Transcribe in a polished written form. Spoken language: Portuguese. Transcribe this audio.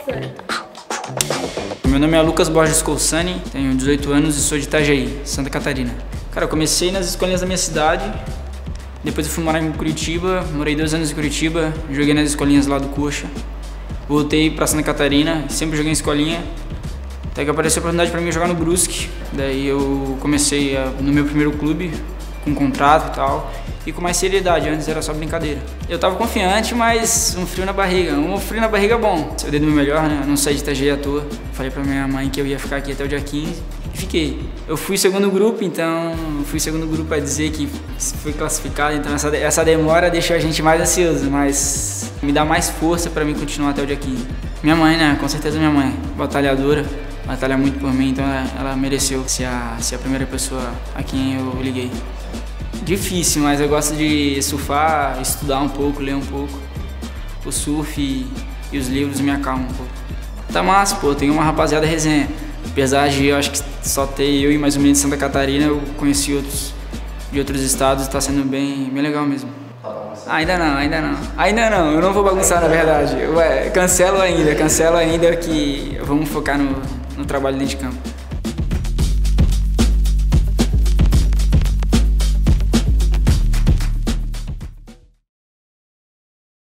certo. Meu nome é Lucas Borges Colsani, tenho 18 anos e sou de Itajaí, Santa Catarina. Cara, eu comecei nas escolinhas da minha cidade, depois eu fui morar em Curitiba, morei 2 anos em Curitiba, joguei nas escolinhas lá do Coxa. Voltei pra Santa Catarina, sempre joguei em escolinha, até que apareceu a oportunidade pra mim jogar no Brusque. Daí eu comecei no meu primeiro clube, com contrato e tal, e com mais seriedade, antes era só brincadeira. Eu tava confiante, mas um frio na barriga é bom. Eu dei do meu melhor, né? Eu não saí de Itajaí à toa. Falei pra minha mãe que eu ia ficar aqui até o dia 15 e fiquei. Eu fui segundo grupo, então pra dizer que fui classificado, então essa demora deixou a gente mais ansioso, mas me dá mais força pra mim continuar até o dia 15. Minha mãe, né? Com certeza minha mãe, batalhadora, batalha muito por mim, então ela mereceu ser a primeira pessoa a quem eu liguei. Difícil, mas eu gosto de surfar, estudar um pouco, ler um pouco. O surf e os livros me acalmam um pouco. Tá massa, pô, tem uma rapaziada resenha. Apesar de eu acho que só ter eu e mais um menino de Santa Catarina, eu conheci outros de outros estados e tá sendo bem legal mesmo. Ainda não, eu não vou bagunçar na verdade. Cancelo ainda que vamos focar no trabalho dentro de campo.